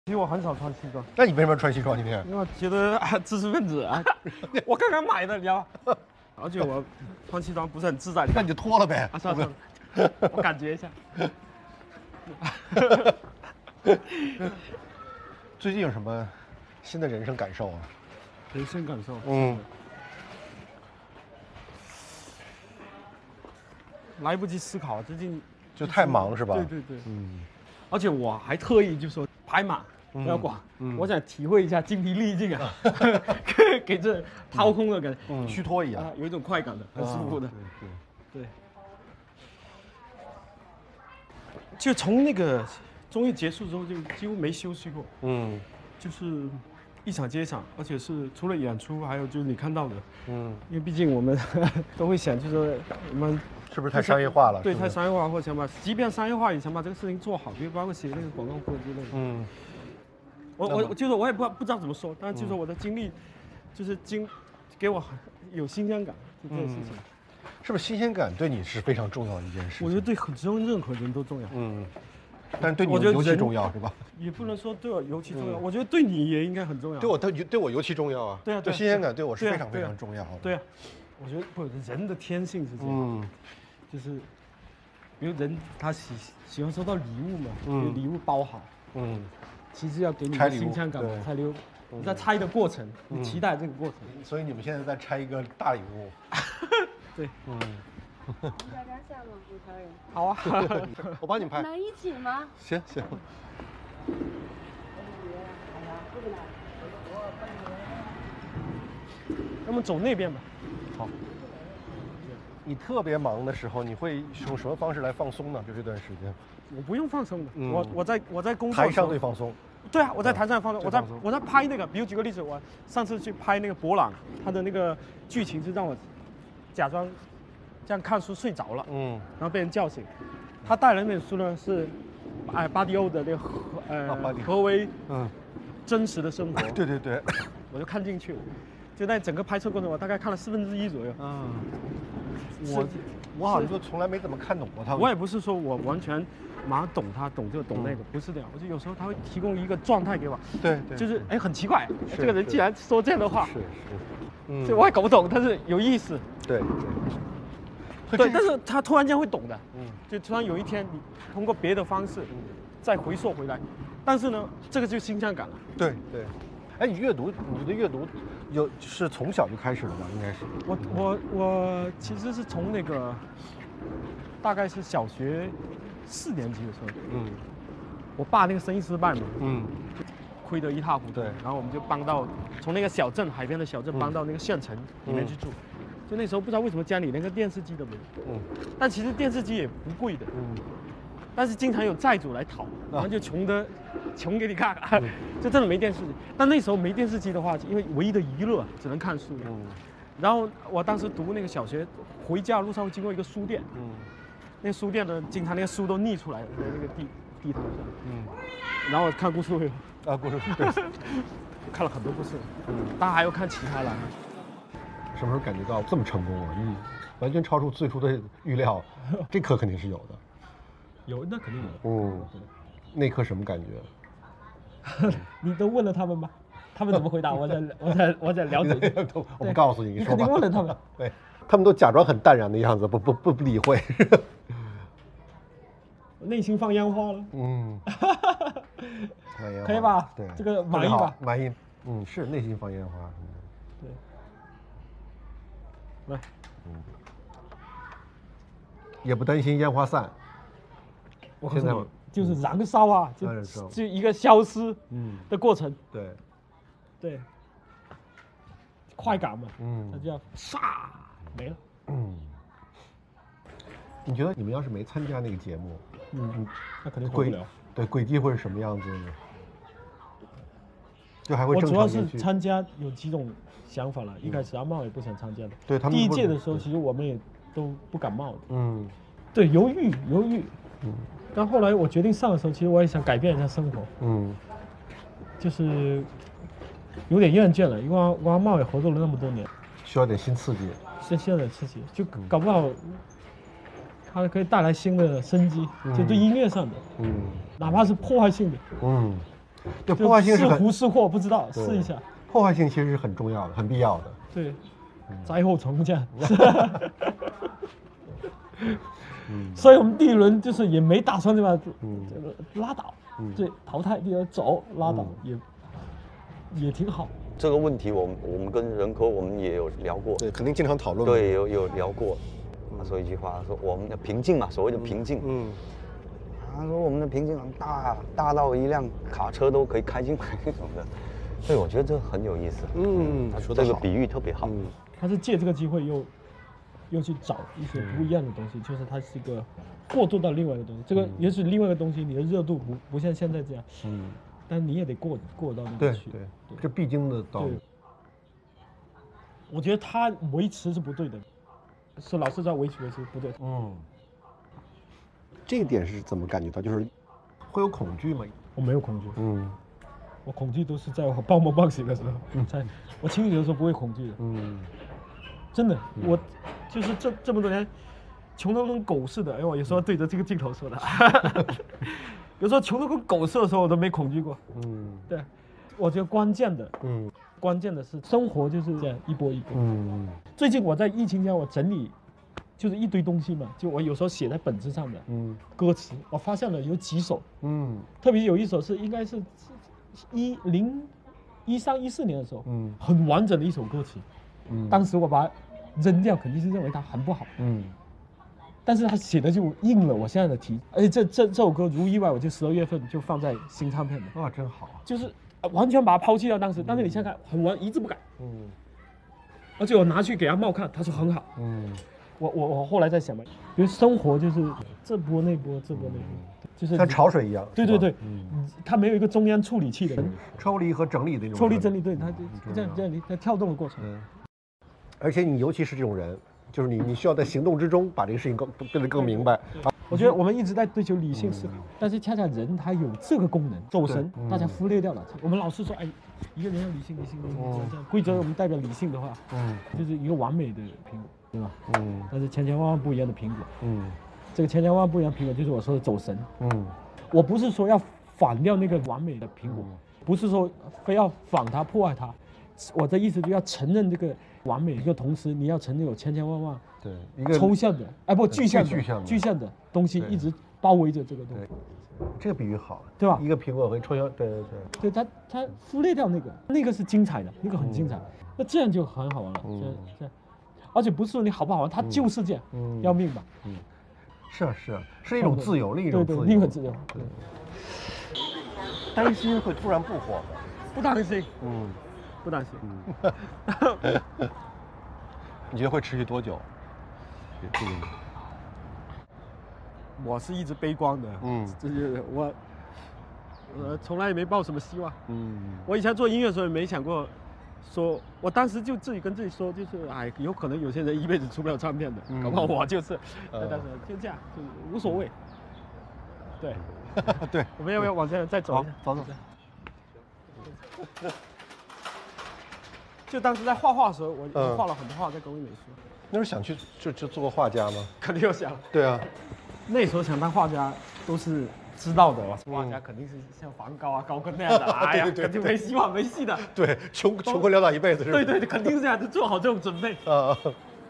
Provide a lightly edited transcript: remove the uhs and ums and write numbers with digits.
其实我很少穿西装。 那你为什么要穿西装今天？ 因为我觉得知识分子啊，我刚刚买的，你知道吗？而且我穿西装不是很自在。 那你就脱了呗。 啊，算了，我感觉一下。 最近有什么新的人生感受啊？ 人生感受。来不及思考，最近就太忙是吧？ 对。而且我还特意就说拍马不要管，我想体会一下精疲力尽啊，给这掏空的感觉， 虚脱一样， 有一种快感的，很舒服的。对。就从那个综艺结束之后，就几乎没休息过。就是一场接一场，而且是除了演出，还有就是你看到的。因为毕竟我们都会想，就是说我们。 是不是太商业化了？ 对，太商业化，或者想把，即便商业化也想把这个事情做好，比如包括写那个广告货之类的。我就是我也不知道怎么说，但是就是我的经历，就是给我有新鲜感，就这件事情。 是不是新鲜感对你是非常重要的一件事？ 我觉得对任何人都重要。 但是对你尤其重要是吧？ 也不能说对我尤其重要，我觉得对你也应该很重要。 对我尤其重要啊。 对啊， 对新鲜感对我是非常非常重要的。 对啊，我觉得不，人的天性是这样。就是，比如人他喜欢收到礼物嘛，比如礼物包好，其实要给你新鲜感，拆礼物，你在拆的过程，你期待这个过程。 所以你们现在在拆一个大礼物。 对。 大家下吗？五条人。 好啊。 我帮你拍。 能一起吗？ 行。 那我们走那边吧。 好。你特别忙的时候，你会用什么方式来放松呢？就这段时间， 我不用放松的，我在工作台上最放松。 对啊，我在台上放松，我在拍那个，比如举个例子，我上次去拍那个博朗，他的那个剧情是让我假装这样看书睡着了，然后被人叫醒。他带来那本书呢是，巴迪欧的那个何为真实的生活。 对， 我就看进去了。就在整个拍摄过程，我大概看了1/4左右。 我好像就从来没怎么看懂过他。 我也不是说我完全马上懂他，懂这个懂那个，不是这样。我就有时候他会提供一个状态给我。对。就是很奇怪，这个人既然说这样的话，是。我也搞不懂，但是有意思。对，但是他突然间会懂的。就突然有一天，你通过别的方式再回溯回来，但是呢，这个就是新鲜感了。对。 哎，你的阅读是从小就开始了吧？应该是。 我其实是从那个大概是小学4年级的时候，我爸那个生意失败嘛，亏得一塌糊涂，然后我们就搬到从那个小镇海边的小镇搬到那个县城里面去住，就那时候不知道为什么家里连个电视机都没有，但其实电视机也不贵的，但是经常有债主来讨，然后就穷给你看，就真的没电视机。但那时候没电视机的话，因为唯一的娱乐只能看书。然后我当时读那个小学，回家路上会经过一个书店，那个书店呢，经常那个书都溢出来在那个地毯上，然后看故事会， 故事会，对， 看了很多故事，当然还要看其他的。 什么时候感觉到这么成功啊？你完全超出最初的预料，这课肯定是有的。 有，那肯定有。 那刻什么感觉？ 你都问了他们吗？他们怎么回答？我在了解。 我不告诉你， 你肯定问了他们。 对，他们都假装很淡然的样子，不理会。 内心放烟花了。可以吧？ 对， 这个满意吧？ 满意。是内心放烟花。 对。来。 也不担心烟花散。 我现在就是燃烧啊，就一个消失的过程。对，快感嘛，它就要唰没了。 你觉得你们要是没参加那个节目， 那肯定回不了。 对，轨迹会是什么样子呢？就还会我主要是参加有几种想法了。一开始阿茂也不想参加的， 对他们第1届的时候，其实我们也都不感冒的。对，犹豫。但后来我决定上的时候，其实我也想改变一下生活。就是有点厌倦了，因为我阿茂也合作了那么多年， 需要点新刺激。 需要点刺激，就搞不好它可以带来新的生机，就对音乐上的，哪怕是破坏性的。 对，破坏性是是很福是祸，不知道试一下。 破坏性其实是很重要的，很必要的。 对，灾后重建。所以我们第一轮就是也没打算对吧？拉倒，对，淘汰第二走拉倒也挺好。 这个问题我们跟任科我们也有聊过， 对，肯定经常讨论。 对，有聊过。他说一句话，说我们的瓶颈嘛，所谓的瓶颈。他说我们的瓶颈很大到一辆卡车都可以开进来那种的。所以我觉得这很有意思。说这个比喻特别好。 他是借这个机会又去找一些不一样的东西，就是它是一个过渡到另外一个东西。这个也许另外一个东西你的热度不像现在这样，但你也得过到那边去。对， 这必经的道路。 我觉得他维持是不对的，是老是在维持不对。 这一点是怎么感觉到？就是会有恐惧吗？ 我没有恐惧。我恐惧都是在我半梦半醒的时候，我清醒的时候不会恐惧的。真的，我就是这么多年，穷得跟狗似的。哎，我有时候对着这个镜头说的，有时候穷得跟狗似的时候，我都没恐惧过。对，我觉得关键的是生活就是这样一波一波。最近我在疫情前我整理，就是一堆东西嘛，就我有时候写在本子上的歌词，我发现了有几首，特别有一首是应该是13、14年的时候，很完整的一首歌词。当时我把它扔掉，肯定是认为它很不好。但是他写的就应了我现在的题，而且这首歌如意外，我就12月份就放在新唱片了。 哇，真好！ 就是完全把它抛弃掉当时，但是你现在看很完，一字不改。而且我拿去给阿茂看，他说很好。我后来在想嘛，比如生活就是这波那波，这波那波，就是像潮水一样。 对，它没有一个中央处理器的抽离和整理的那种。 抽离整理，对，它就这样在跳动的过程。 而且你尤其是这种人，就是你需要在行动之中把这个事情变得更明白。 我觉得我们一直在追求理性思考，但是恰恰人他有这个功能，走神，大家忽略掉了。我们老是说，哎，一个人要理性，这样规则我们代表理性的话，就是一个完美的苹果，对吧？但是千千万万不一样的苹果，这个千千万万不一样的苹果就是我说的走神。我不是说要反掉那个完美的苹果，不是说非要反它破坏它，我的意思就要承认这个完美一个同时，你要承认有千千万万一个抽象的，具象的东西一直包围着这个东西。 这个比喻好， 对吧？ 一个苹果和抽象，对， 他忽略掉那个是精彩的，那个很精彩，那这样就很好玩了。这样，而且不是说你好不好玩，它就是这样，要命吧？ 是一种自由，另一种自由， 另一种自由。 担心会突然不火吗？ 不担心，不担心。 你觉得会持续多久？ 我是一直悲观的，就是我从来也没抱什么希望。我以前做音乐的时候也没想过，说我当时就自己跟自己说，就是哎，有可能有些人一辈子出不了唱片的，搞不好我就是，但是就这样，就无所谓。对， 对， 我们要不要往这再走一下？ 走。 就当时在画画的时候，我画了很多画在工艺美术。 那时候想去就做个画家吗？ 肯定有想。 对啊， 那时候想当画家都是知道的，画家肯定是像梵高啊、高更那样的，哎呀，肯定没希望、没戏的。 对，穷困潦倒一辈子是吧？ 对，肯定是这样，就做好这种准备。